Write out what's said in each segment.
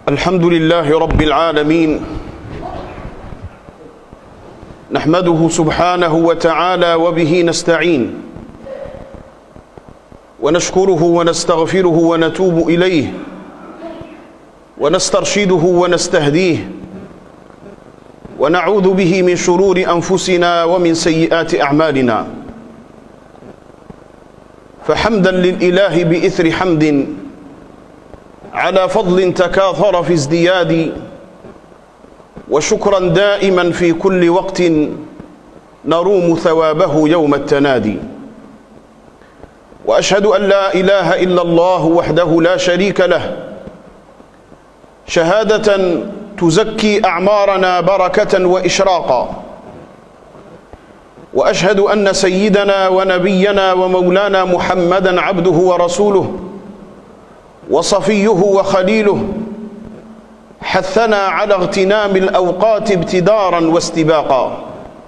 الحمد لله رب العالمين، نحمده سبحانه وتعالى وبه نستعين ونشكره ونستغفره ونتوب إليه ونسترشده ونستهديه ونعوذ به من شرور أنفسنا ومن سيئات أعمالنا. فحمدا للإله بإثر حمد على فضل تكاثر في ازدياد، وشكرا دائما في كل وقت نروم ثوابه يوم التنادي. وأشهد أن لا إله إلا الله وحده لا شريك له، شهادة تزكي أعمارنا بركة وإشراقا. وأشهد أن سيدنا ونبينا ومولانا محمدا عبده ورسوله وصفيه وخليله، حثنا على اغتنام الأوقات ابتدارا واستباقا.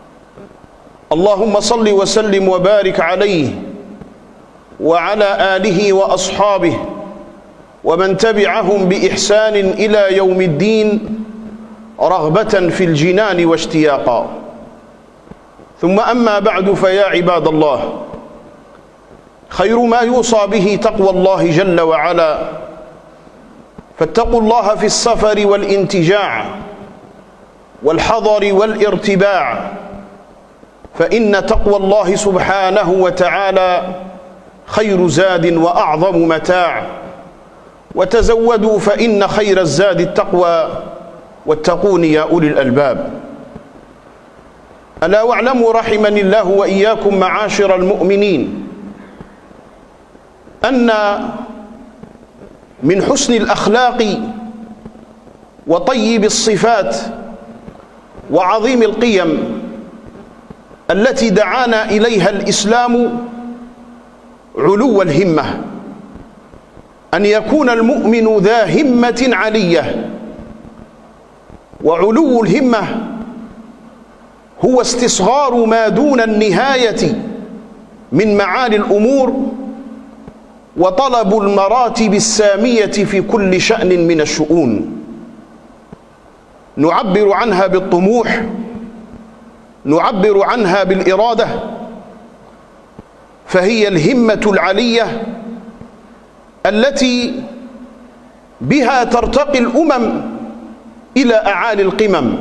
اللهم صل وسلم وبارك عليه وعلى آله وأصحابه ومن تبعهم بإحسان إلى يوم الدين، رغبة في الجنان واشتياقا. ثم أما بعد، فيا عباد الله، خير ما يوصى به تقوى الله جل وعلا، فاتقوا الله في السفر والانتجاع والحضر والارتباع، فإن تقوى الله سبحانه وتعالى خير زاد وأعظم متاع. وتزودوا فإن خير الزاد التقوى، واتقون يا أولي الألباب. ألا واعلموا رحمني الله وإياكم معاشر المؤمنين أن من حسن الأخلاق وطيب الصفات وعظيم القيم التي دعانا إليها الإسلام علو الهمة، أن يكون المؤمن ذا همة علية. وعلو الهمة هو استصغار ما دون النهاية من معالي الأمور، وطلب المراتب السامية في كل شأن من الشؤون. نعبر عنها بالطموح، نعبر عنها بالإرادة، فهي الهمة العلية التي بها ترتقي الأمم إلى أعالي القمم،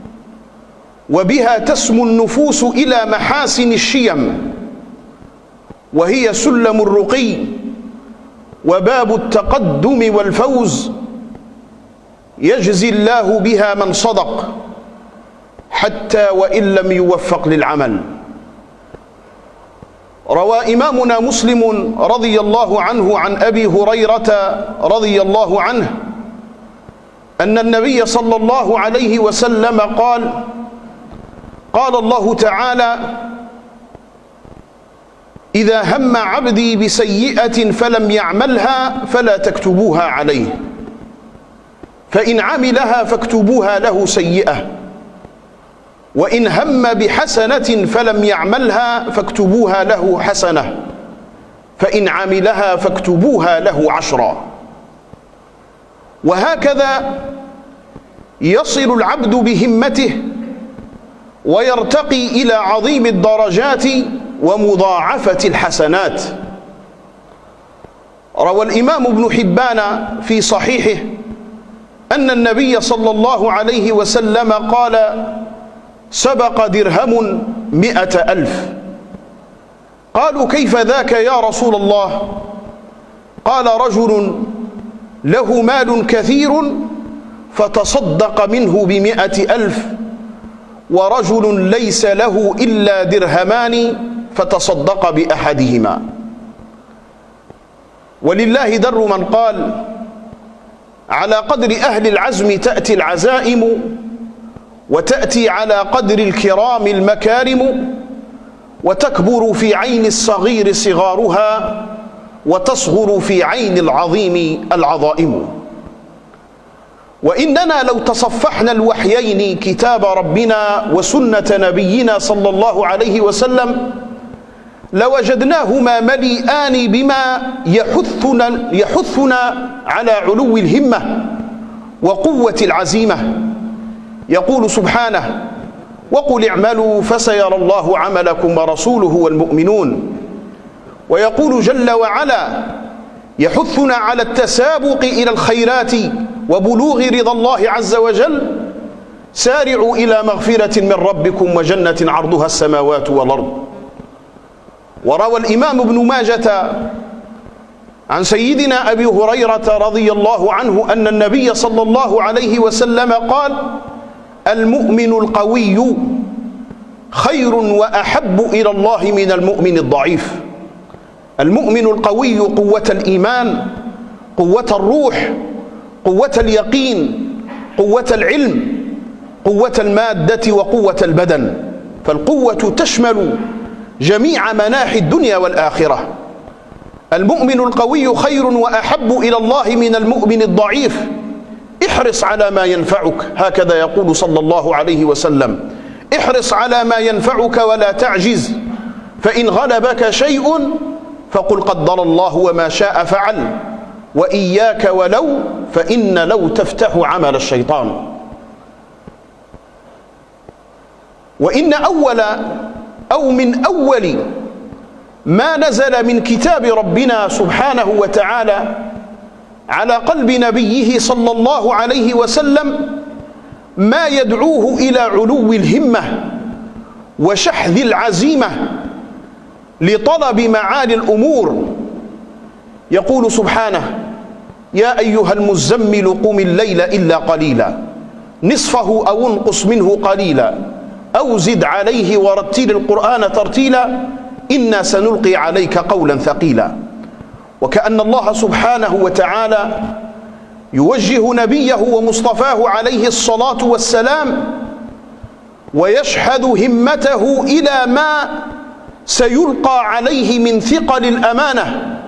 وبها تسمو النفوس إلى محاسن الشيم، وهي سلم الرقي وباب التقدم والفوز، يجزي الله بها من صدق حتى وإن لم يوفق للعمل. روى إمامنا مسلم رضي الله عنه عن أبي هريرة رضي الله عنه أن النبي صلى الله عليه وسلم قال: قال الله تعالى: إذا هم عبدي بسيئة فلم يعملها فلا تكتبوها عليه، فإن عملها فاكتبوها له سيئة، وإن هم بحسنة فلم يعملها فاكتبوها له حسنة، فإن عملها فاكتبوها له عشرا. وهكذا يصل العبد بهمته ويرتقي إلى عظيم الدرجات ومضاعفة الحسنات. روى الإمام ابن حبان في صحيحه أن النبي صلى الله عليه وسلم قال: سبق درهم 100,000. قالوا: كيف ذاك يا رسول الله؟ قال: رجل له مال كثير فتصدق منه ب100,000، ورجل ليس له إلا درهمان فتصدق بأحدهما. ولله در من قال: على قدر أهل العزم تأتي العزائم، وتأتي على قدر الكرام المكارم، وتكبر في عين الصغير صغارها، وتصغر في عين العظيم العظائم. وإننا لو تصفحنا الوحيين كتاب ربنا وسنة نبينا صلى الله عليه وسلم لوجدناهما مليئان بما يحثنا على علو الهمة وقوة العزيمة. يقول سبحانه: وقل اعملوا فسيرى الله عملكم ورسوله والمؤمنون. ويقول جل وعلا يحثنا على التسابق إلى الخيرات وبلوغ رضا الله عز وجل: سارعوا إلى مغفرة من ربكم وجنة عرضها السماوات والأرض. وروى الإمام ابن ماجة عن سيدنا أبي هريرة رضي الله عنه أن النبي صلى الله عليه وسلم قال: المؤمن القوي خير وأحب إلى الله من المؤمن الضعيف. المؤمن القوي قوة الإيمان، قوة الروح، قوة اليقين، قوة العلم، قوة المادة وقوة البدن، فالقوة تشمل جميع مناحي الدنيا والآخرة. المؤمن القوي خير وأحب إلى الله من المؤمن الضعيف. احرص على ما ينفعك، هكذا يقول صلى الله عليه وسلم: احرص على ما ينفعك ولا تعجز، فإن غلبك شيء فقل قدر الله وما شاء فعل، وإياك ولو، فإن لو تفتح عمل الشيطان. وإن من أول ما نزل من كتاب ربنا سبحانه وتعالى على قلب نبيه صلى الله عليه وسلم ما يدعوه إلى علو الهمة وشحذ العزيمة لطلب معالي الأمور. يقول سبحانه: يا أيها المزمل قم الليل إلا قليلا نصفه أو انقص منه قليلا أو زد عليه ورتل القرآن ترتيلا إنا سنلقي عليك قولا ثقيلا. وكأن الله سبحانه وتعالى يوجه نبيه ومصطفاه عليه الصلاة والسلام ويشحذ همته إلى ما سيلقى عليه من ثقل الأمانة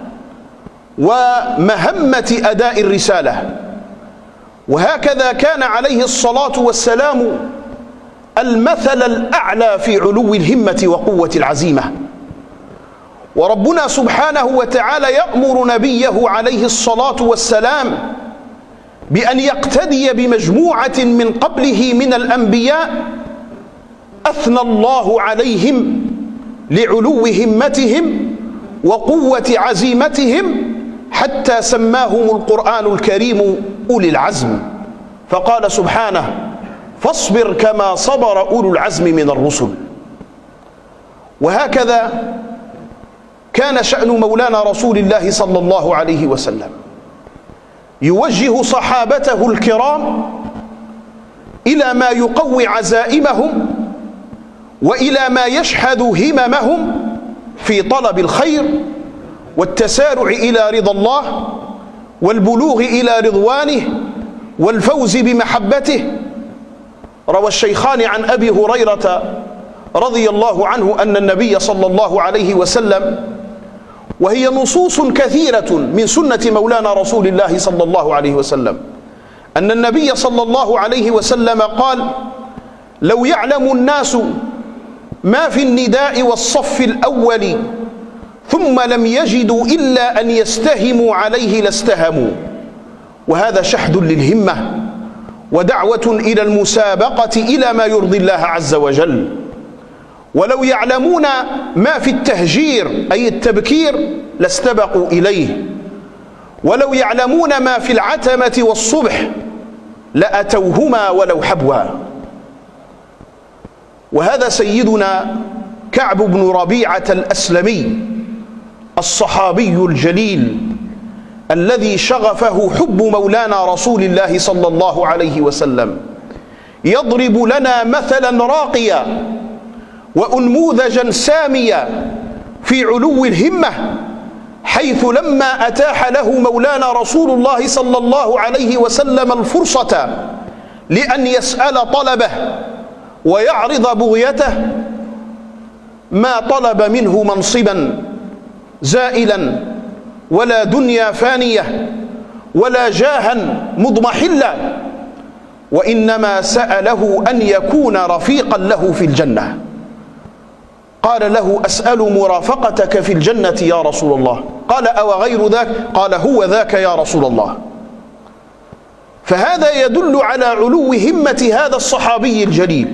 ومهمة أداء الرسالة. وهكذا كان عليه الصلاة والسلام المثل الأعلى في علو الهمة وقوة العزيمة. وربنا سبحانه وتعالى يأمر نبيه عليه الصلاة والسلام بأن يقتدي بمجموعة من قبله من الأنبياء أثنى الله عليهم لعلو همتهم وقوة عزيمتهم حتى سماهم القرآن الكريم أولي العزم، فقال سبحانه: فاصبر كما صبر أولو العزم من الرسل. وهكذا كان شأن مولانا رسول الله صلى الله عليه وسلم، يوجه صحابته الكرام إلى ما يقوي عزائمهم وإلى ما يشحذ هممهم في طلب الخير والتسارع إلى رضا الله والبلوغ إلى رضوانه والفوز بمحبته. روى الشيخان عن أبي هريرة رضي الله عنه أن النبي صلى الله عليه وسلم، وهي نصوص كثيرة من سنة مولانا رسول الله صلى الله عليه وسلم، أن النبي صلى الله عليه وسلم قال: لو يعلم الناس ما في النداء والصف الأول ثم لم يجدوا إلا أن يستهموا عليه لاستهموا. وهذا شحذ للهمة ودعوة إلى المسابقة إلى ما يرضي الله عز وجل. ولو يعلمون ما في التهجير أي التبكير لاستبقوا إليه، ولو يعلمون ما في العتمة والصبح لأتوهما ولو حبوا. وهذا سيدنا كعب بن ربيعة الأسلمي الصحابي الجليل الذي شغفه حب مولانا رسول الله صلى الله عليه وسلم يضرب لنا مثلا راقيا وأنموذجا ساميا في علو الهمة، حيث لما أتاح له مولانا رسول الله صلى الله عليه وسلم الفرصة لأن يسأل طلبه ويعرض بغيته ما طلب منه منصبا زائلا ولا دنيا فانية ولا جاها مضمحلا، وإنما سأله أن يكون رفيقا له في الجنة. قال له: أسأل مرافقتك في الجنة يا رسول الله. قال: أو غير ذاك؟ قال: هو ذاك يا رسول الله. فهذا يدل على علو همة هذا الصحابي الجليل.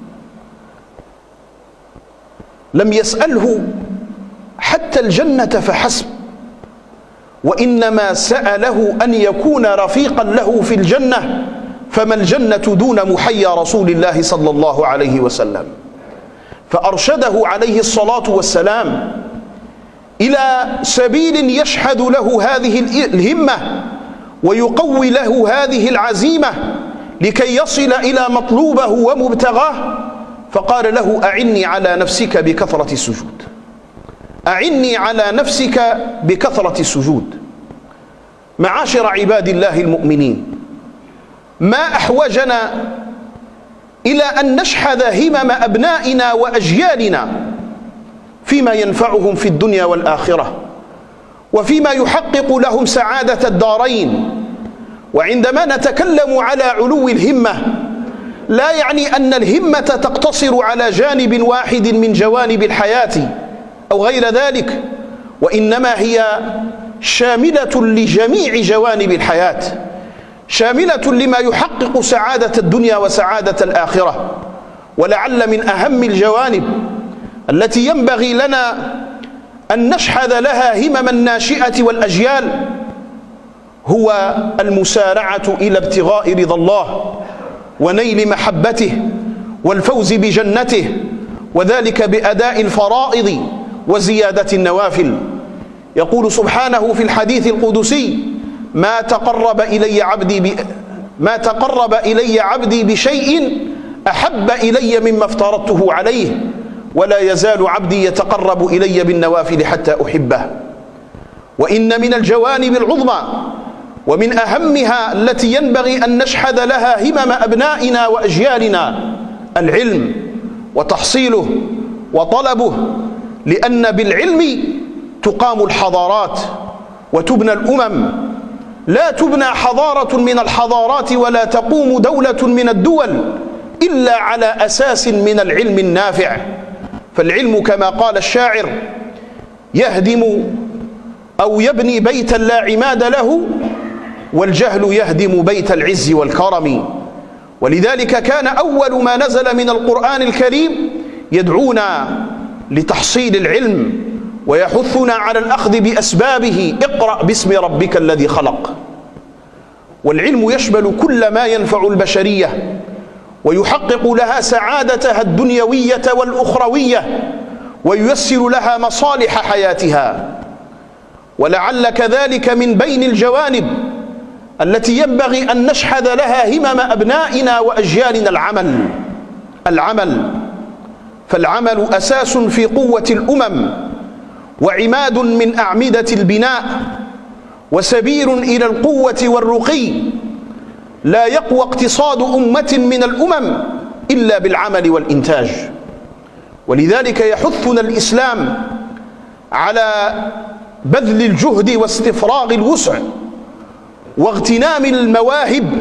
لم يسأله حتى الجنة فحسب، وإنما سأله أن يكون رفيقا له في الجنة، فما الجنة دون محيا رسول الله صلى الله عليه وسلم. فأرشده عليه الصلاة والسلام إلى سبيل يشحذ له هذه الهمة ويقوي له هذه العزيمة لكي يصل إلى مطلوبه ومبتغاه، فقال له: أعني على نفسك بكثرة السجود، أعني على نفسك بكثرة السجود. معاشر عباد الله المؤمنين، ما أحوجنا إلى أن نشحذ همم أبنائنا وأجيالنا فيما ينفعهم في الدنيا والآخرة، وفيما يحقق لهم سعادة الدارين. وعندما نتكلم على علو الهمة لا يعني أن الهمة تقتصر على جانب واحد من جوانب الحياة أو غير ذلك، وإنما هي شاملة لجميع جوانب الحياة، شاملة لما يحقق سعادة الدنيا وسعادة الآخرة. ولعل من أهم الجوانب التي ينبغي لنا أن نشحذ لها همم الناشئة والأجيال هو المسارعة إلى ابتغاء رضا الله ونيل محبته والفوز بجنته، وذلك بأداء الفرائض وزيادة النوافل. يقول سبحانه في الحديث القدسي: ما تقرب إلي عبدي بشيء أحب إلي مما افترضته عليه، ولا يزال عبدي يتقرب إلي بالنوافل حتى أحبه. وإن من الجوانب العظمى ومن أهمها التي ينبغي أن نشحذ لها همم أبنائنا وأجيالنا العلم وتحصيله وطلبه، لأن بالعلم تقام الحضارات وتبنى الأمم. لا تبنى حضارة من الحضارات ولا تقوم دولة من الدول إلا على أساس من العلم النافع. فالعلم كما قال الشاعر: يهدم أو يبني بيتا لا عماد له، والجهل يهدم بيت العز والكرم. ولذلك كان أول ما نزل من القرآن الكريم يدعونا لتحصيل العلم ويحثنا على الأخذ بأسبابه: اقرأ باسم ربك الذي خلق. والعلم يشمل كل ما ينفع البشرية ويحقق لها سعادتها الدنيوية والأخروية وييسر لها مصالح حياتها. ولعل كذلك من بين الجوانب التي ينبغي أن نشحذ لها همم أبنائنا وأجيالنا العمل. فالعمل أساس في قوة الأمم وعماد من أعمدة البناء وسبيل إلى القوة والرقي. لا يقوى اقتصاد أمة من الأمم إلا بالعمل والإنتاج. ولذلك يحثنا الإسلام على بذل الجهد واستفراغ الوسع واغتنام المواهب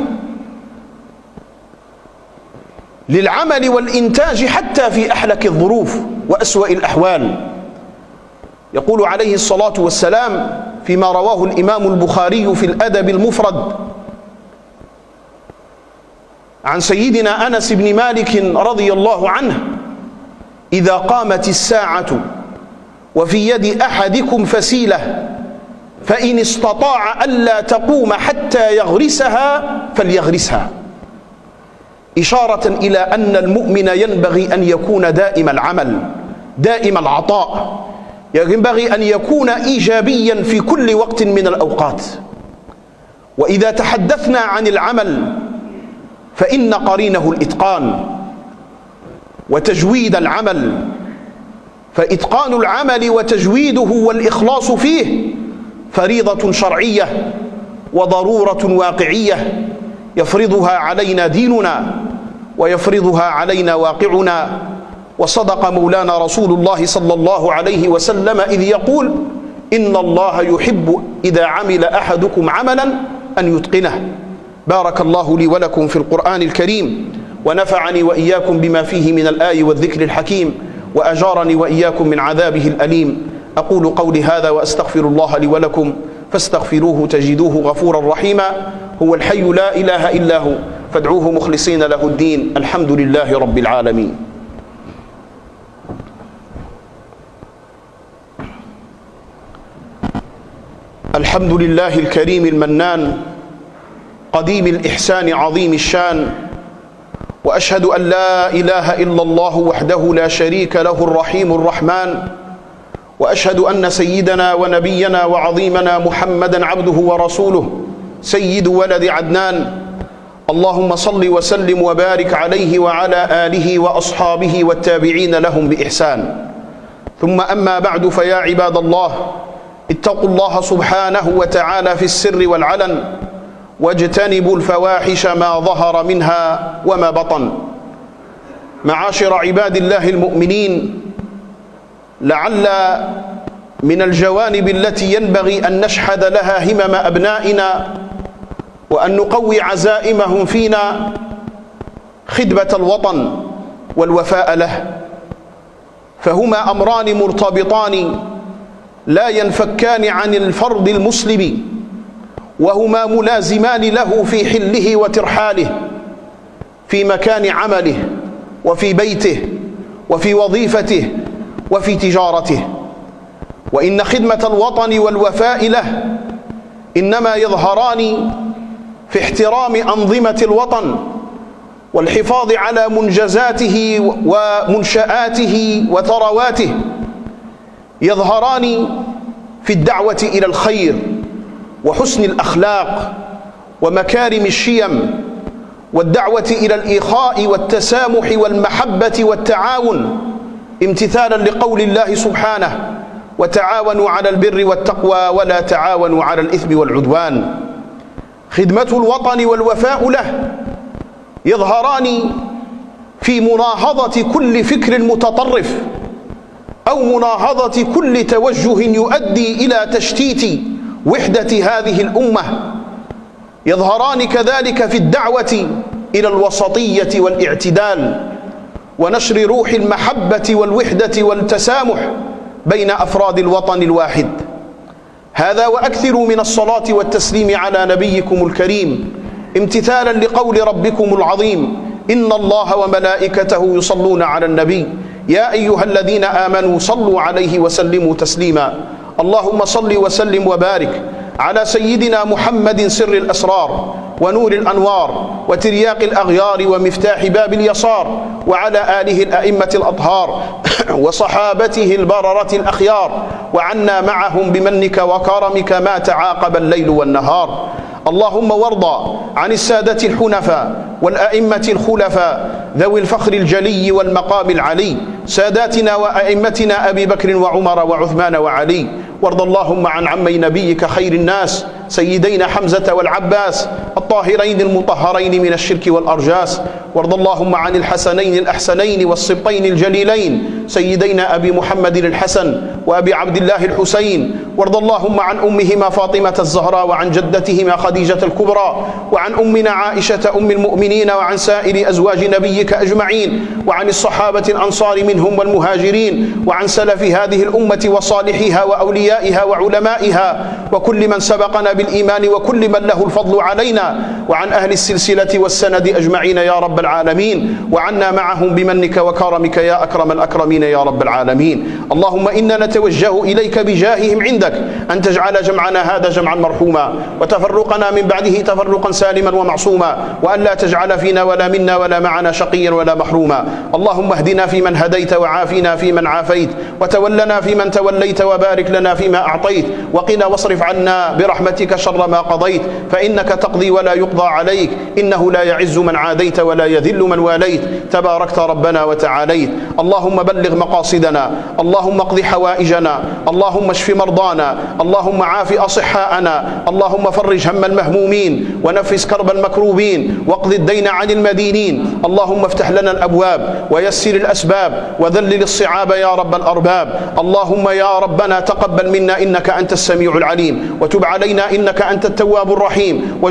للعمل والإنتاج حتى في أحلك الظروف وأسوأ الأحوال. يقول عليه الصلاة والسلام فيما رواه الإمام البخاري في الأدب المفرد عن سيدنا أنس بن مالك رضي الله عنه: إذا قامت الساعة وفي يد أحدكم فسيلة فإن استطاع ألا تقوم حتى يغرسها فليغرسها، إشارة إلى أن المؤمن ينبغي أن يكون دائم العمل دائم العطاء، ينبغي أن يكون إيجابيا في كل وقت من الأوقات. وإذا تحدثنا عن العمل فإن قرينه الإتقان وتجويد العمل، فإتقان العمل وتجويده والإخلاص فيه فريضة شرعية وضرورة واقعية يفرضها علينا ديننا ويفرضها علينا واقعنا. وصدق مولانا رسول الله صلى الله عليه وسلم إذ يقول: إن الله يحب إذا عمل أحدكم عملا أن يتقنه. بارك الله لي ولكم في القرآن الكريم، ونفعني وإياكم بما فيه من الآي والذكر الحكيم، وأجارني وإياكم من عذابه الأليم. أقول قولي هذا وأستغفر الله لي ولكم، فاستغفروه تجدوه غفورا رحيما. هو الحي لا إله إلا هو فادعوه مخلصين له الدين. الحمد لله رب العالمين. الحمد لله الكريم المنان قديم الإحسان عظيم الشان، وأشهد أن لا إله إلا الله وحده لا شريك له الرحيم الرحمن، وأشهد أن سيدنا ونبينا وعظيمنا محمدا عبده ورسوله سيد ولد عدنان. اللهم صل وسلم وبارك عليه وعلى آله وأصحابه والتابعين لهم بإحسان. ثم أما بعد، فيا عباد الله، اتقوا الله سبحانه وتعالى في السر والعلن، واجتنبوا الفواحش ما ظهر منها وما بطن. معاشر عباد الله المؤمنين، لعل من الجوانب التي ينبغي أن نشحذ لها همم أبنائنا وأن نقوي عزائمهم فينا خدمة الوطن والوفاء له، فهما أمران مرتبطان لا ينفكان عن الفرد المسلم، وهما ملازمان له في حله وترحاله، في مكان عمله وفي بيته وفي وظيفته وفي تجارته. وإن خدمة الوطن والوفاء له إنما يظهران في احترام أنظمة الوطن والحفاظ على منجزاته ومنشآته وثرواته، يظهران في الدعوة إلى الخير وحسن الأخلاق ومكارم الشيم، والدعوة إلى الإخاء والتسامح والمحبة والتعاون، امتثالا لقول الله سبحانه: وتعاونوا على البر والتقوى ولا تعاونوا على الإثم والعدوان. خدمة الوطن والوفاء له يظهران في مناهضة كل فكر متطرف أو مناهضة كل توجه يؤدي إلى تشتيت وحدة هذه الأمة. يظهران كذلك في الدعوة إلى الوسطية والاعتدال ونشر روح المحبة والوحدة والتسامح بين أفراد الوطن الواحد. هذا وأكثروا من الصلاة والتسليم على نبيكم الكريم، امتثالا لقول ربكم العظيم: إن الله وملائكته يصلون على النبي يا أيها الذين آمنوا صلوا عليه وسلموا تسليما. اللهم صل وسلم وبارك على سيدنا محمد سر الأسرار ونور الأنوار وترياق الأغيار ومفتاح باب اليسار، وعلى آله الأئمة الأطهار وصحابته البررة الأخيار، وعنا معهم بمنك وكرمك ما تعاقب الليل والنهار. اللهم وارض عن السادة الحنفاء والأئمة الخلفاء ذوي الفخر الجلي والمقام العلي، ساداتنا وأئمتنا أبي بكر وعمر وعثمان وعلي. وارض اللهم عن عمي نبيك خير الناس سيدينا حمزة والعباس الطاهرين المطهرين من الشرك والأرجاس. وارض اللهم عن الحسنين الأحسنين والسبطين الجليلين سيدينا أبي محمد الحسن وأبي عبد الله الحسين. وارض اللهم عن أمهما فاطمة الزهراء وعن جدتهما خديجة الكبرى، وعن أمنا عائشة أم المؤمنين، وعن سائر أزواج نبيك أجمعين، وعن الصحابة الأنصار منهم والمهاجرين، وعن سلف هذه الأمة وصالحيها وأوليائها وعلمائها وكل من سبقنا بالإيمان وكل من له الفضل علينا، وعن أهل السلسلة والسند أجمعين يا رب العالمين، وعنا معهم بمنك وكرمك يا أكرم الأكرمين يا رب العالمين. اللهم إنا نتوجه إليك بجاههم عندك أن تجعل جمعنا هذا جمعا مرحوما، وتفرقنا من بعده تفرقا سالما ومعصوما، وأن لا تجعل فينا ولا منا ولا معنا شقيا ولا محروما. اللهم اهدنا فيمن هديت، وعافنا فيمن عافيت، وتولنا فيمن توليت، وبارك لنا فيما أعطيت، وقنا واصرف عنا برحمتك شر ما قضيت، فإنك تقضي ولا يقضى عليك، إنه لا يعز من عاديت ولا يذل من واليت، تباركت ربنا وتعاليت. اللهم بلغ مقاصدنا، اللهم اقض حوائجنا، اللهم اشف مرضانا، اللهم عاف أصحاءنا، اللهم فرج هم المهمومين ونفس كرب المكروبين، واقض الدين عن المدينين. اللهم افتح لنا الأبواب ويسر الأسباب وذلل الصعاب يا رب الأرباب. اللهم يا ربنا تقبل منا إنك أنت السميع العليم، وتب علينا إنك أنت التواب الرحيم، وجد علينا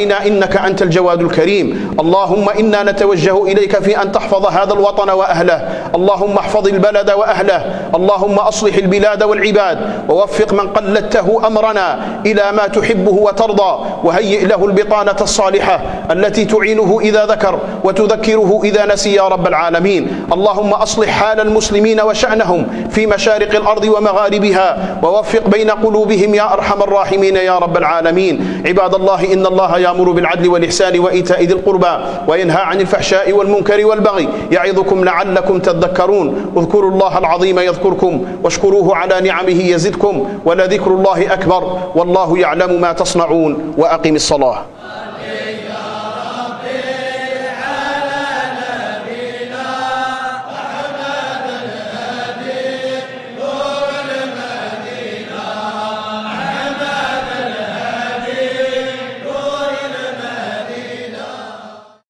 علينا إنك أنت الجواد الكريم. اللهم إنا نتوجه إليك في أن تحفظ هذا الوطن وأهله، اللهم احفظ البلد وأهله، اللهم أصلح البلاد والعباد، ووفق من قلدته أمرنا إلى ما تحبه وترضى، وهيئ له البطانة الصالحة التي تعينه إذا ذكر وتذكره إذا نسي يا رب العالمين. اللهم أصلح حال المسلمين وشأنهم في مشارق الأرض ومغاربها، ووفق بين قلوبهم يا أرحم الراحمين يا رب العالمين. عباد الله، إن الله يأمر بالعدل والإحسان وإيتاء ذي القربى وينهى عن الفحشاء والمنكر والبغي يعظكم لعلكم تذكرون. اذكروا الله العظيم يذكركم، واشكروه على نعمه يزدكم، ولذكر الله أكبر، والله يعلم ما تصنعون. وأقم الصلاة.